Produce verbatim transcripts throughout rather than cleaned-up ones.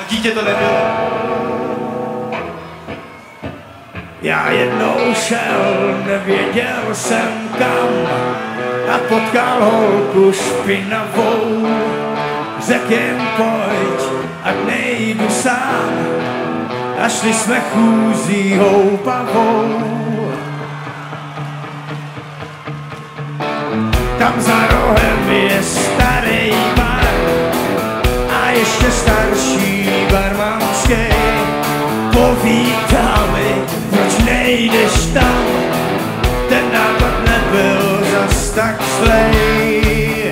dítě to nebylo. Já jednou šel, nevěděl jsem kam, a potkal holku špinavou. Řekl jen pojď, ať nejdu sám, a šli jsme chůzí houpavou. Tam za rohem je starý bar a ještě starší barmanský. Povídal mi, proč nejdeš tam, ten nápad nebyl zas tak zlej.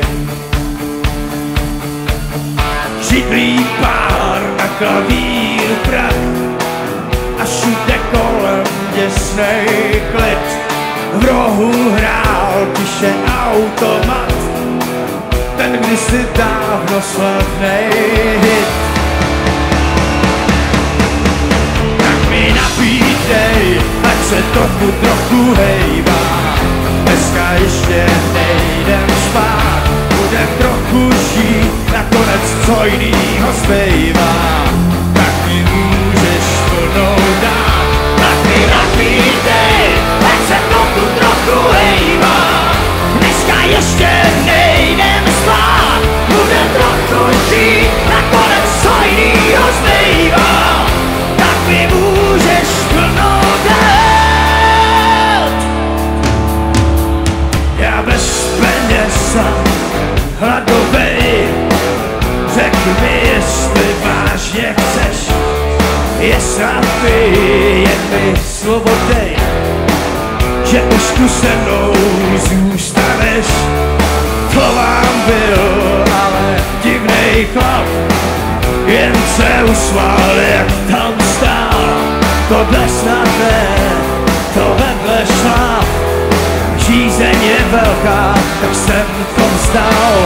Židlí pár na klavír prach a všude kolem děsnej klid. V rohu hrál tiše automat, ten kdysi dávno slavnej hit. Tak mi nabídej, ať se trochu, trochu hejbá. Dneska ještě nejdem spát, budem trochu žít, nakonec co jinýho zbývá. Tak mi můžeš plnou dát, tak mi nabídej, ať se trochu, trochu hejbá. Dneska ještě nejdem spát, budem trochu žít, nakonec co jinýho zbývá. Tak mi můžeš plnou dát. Já bez peněz a hladovej, řekl mi, jestli vážně chceš, jestli jen mi slovo dej, že už tu se mnou zůstaneš. To vám byl ale divnej chlap, jen se usmál, jak tam stál. Tohle snad ne, to vedle šláp, žízeň je velká, tak jsem to vzdal.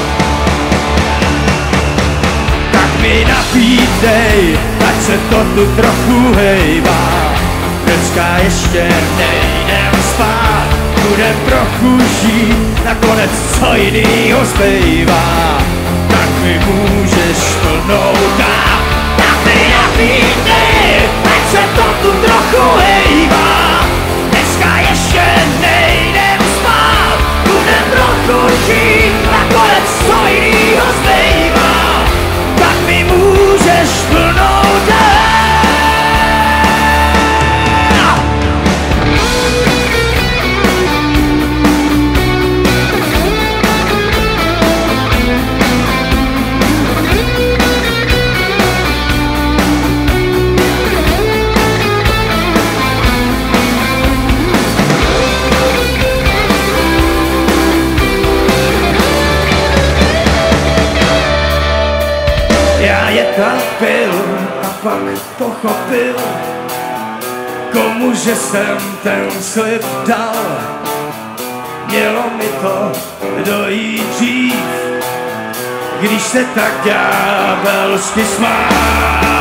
Tak mi nabídej, ať se to tu trochu hejbá. Dneska ještě nejdem spát, budem trochu žít, nakonec co jinýho zbývá. Tak mi můžeš plnou dát, tak mi nabídej, ať se to tu trochu hejbá. Dneska ještě nejdem spát, budem trochu žít, nakonec co jinýho zbývá. Tak mi můžeš plnou dát. Já je trapil a pak pochopil, komuže jsem ten slib dal. Mělo mi to dojít dřív, když se tak ďábelsky smál.